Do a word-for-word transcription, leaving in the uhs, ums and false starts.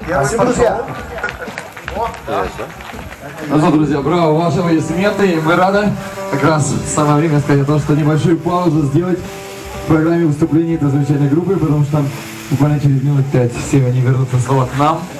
Спасибо, друзья. Ну что, друзья, браво, ваши аплодисменты, и мы рады как раз самое время сказать то, что небольшую паузу сделать в программе выступлений этой замечательной группы, потому что там буквально через минут пять все они вернутся снова к нам.